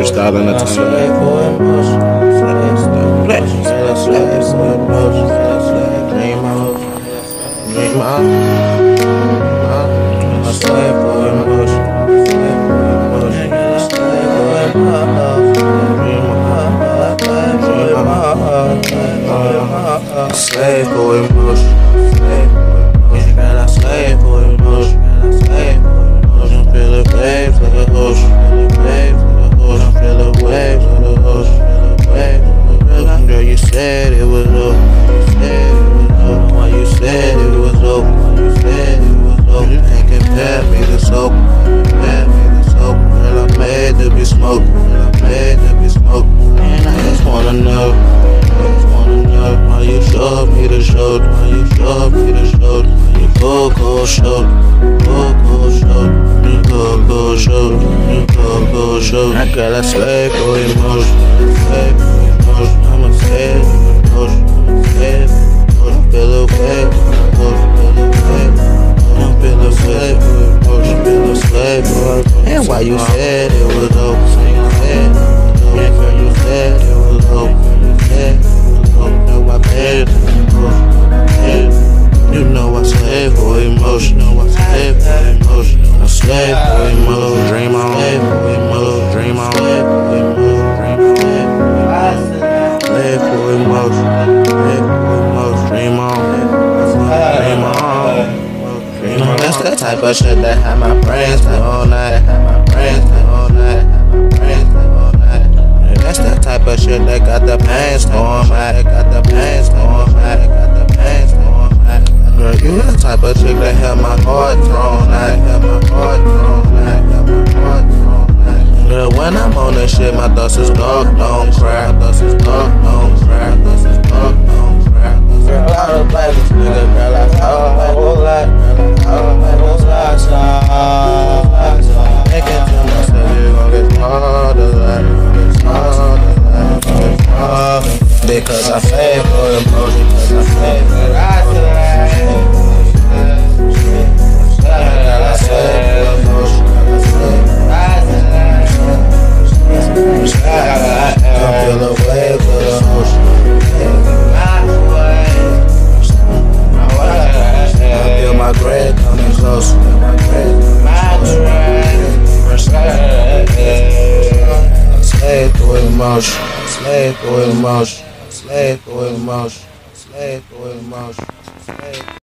freestyle in the time. Slave for emotion. Slave for emotion. Dream on. Dream on. I'm a slave for emotion. Slave for emotion. Slave for emotion. Dream on. Dream on. Slave for emotion. Slave for emotion. Got a slave for emotion. Slave for emotion. Feel the waves of the ocean. Waves of the ocean. Feel the waves of the ocean. Waves of the ocean. Girl, you said it was over. You said it was over. Why you said it was over? You said it was over. You can't compare me to soap. Compare me to soap. Girl, I'm made to be smoked. Girl, I'm made to be smoked. And I just wanna know. Why you showed me the shoulder? Why you showed me the shoulder? You go shoulder, go shoulder, you go shoulder, you go shoulder. I got a slave for emotion, slave for emotion. I'm a slave for emotion, I'm a slave for emotion. Feel the wave, feel the wave, feel the slave for emotion, feel the slave for emotion. And why you said it was over? Yeah, girl, you said it was over. You know I slave for emotion. I slave for emotion. I slave for emotion. Dream on. Slave for emotion. Dream on. Slave for emotion. Dream on. Slave for emotion. Slave for emotion. Dream on. Dream on. Dream on. That's the type of shit that had my brains tight all night. Had my brains tight all night. Had my brains tight all night. That's the type of shit that got the pain storm. Got the pain storm. Got the pain storm. Girl, you the type of chick that had my heart thrown. Had my heart thrown. Had my heart thrown. Girl, when I'm on this shit, my thoughts is dark, don't cry. My thoughts is dark, don't cry. My thoughts is dark, don't cry. Girl, I don't like this nigga. Girl, I talk a whole lot. Girl, I talk a whole lot. Make it to myself, you gon' get harder. Because I slave for emotion. Because I slave for emotion, slave for emotion, slave for emotion, slave for emotion, slave.